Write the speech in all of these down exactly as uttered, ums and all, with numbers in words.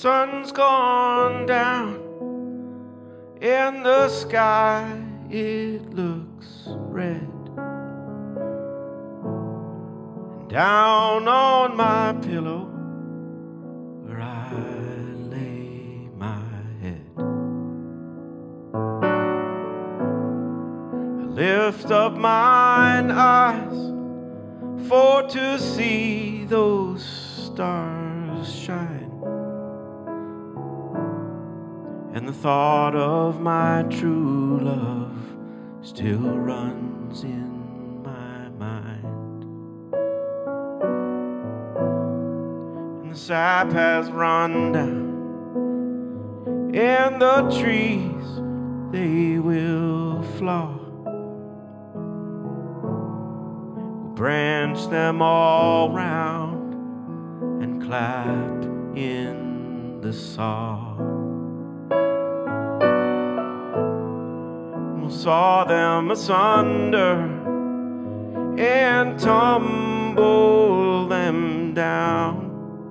sun's gone down, in the sky it looks red. And down on my pillow where I lay my head, I lift up mine eyes for to see those stars shine. And the thought of my true love still runs in my mind. And the sap has run down, and the trees, they will fall. We'll branch them all round and clap in the saw. Saw them asunder and tumble them down.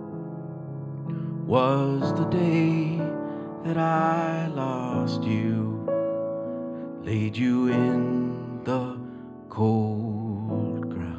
Was the day that I lost you, laid you in the cold ground.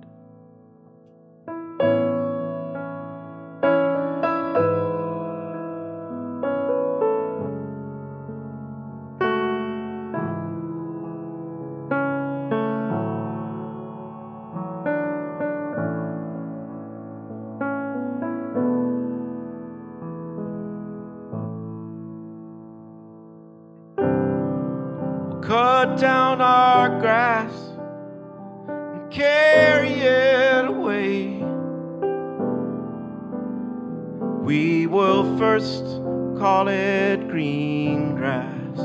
Cut down our grass and carry it away. We will first call it green grass,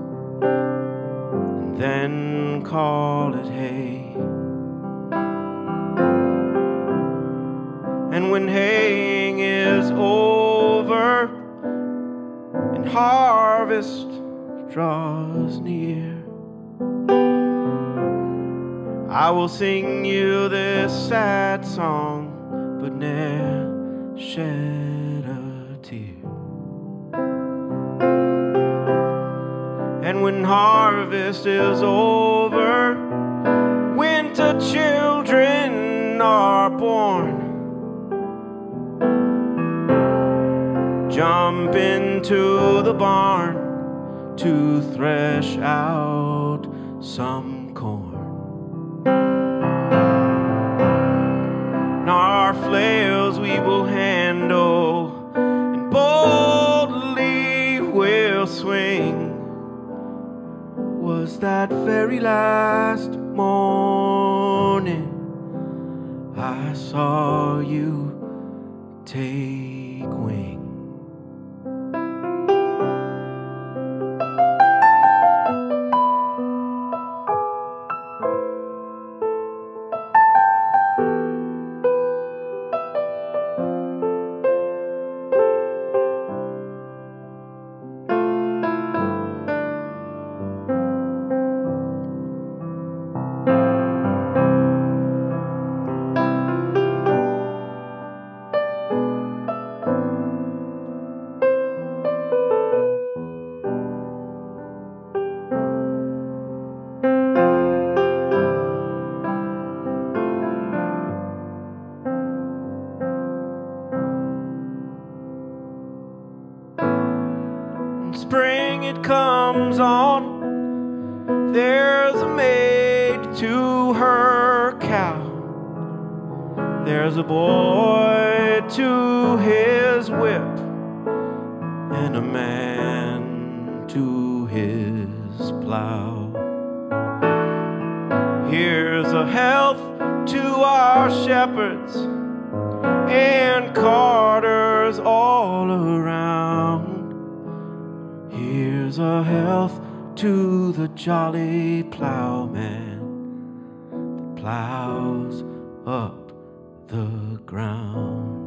and then call it hay. And when haying is over and harvest draws near, I will sing you this sad song, but ne'er shed a tear. And when harvest is over, winter children are born. Jump into the barn to thresh out some corn. And our flails we will handle, and boldly we'll swing. Was that very last morning I saw you take wing. Spring it comes on, there's a maid to her cow, there's a boy to his whip, and a man to his plow. Here's a health to our shepherds and carters all around. Here's a health to the jolly plowman that plows up the ground.